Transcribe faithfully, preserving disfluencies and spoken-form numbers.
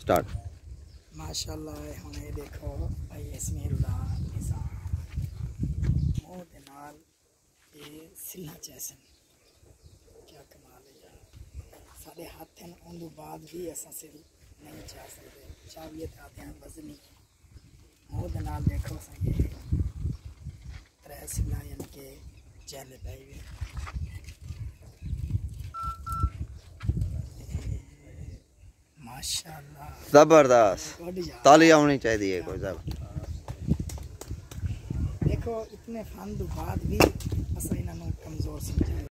Start. माशाअल्लाह हुण ये देखो भाई इसमें दा निज़ाम मोह दे नाल ये सिला चैसन क्या कमाल है यार। साढ़े हाथ हैं उन बाद भी असा सिल नहीं चाह सकते। चावियत आते हैं वजनी मोह दे नाल देखो सा ये त्रै सिला यानी कि चैले पाई हुई माशाअल्लाह जबरदस्त, ताली आनी चाहिए कोई सब। देखो इतने फन बाद भी असा इन्हों कमजोर समझा।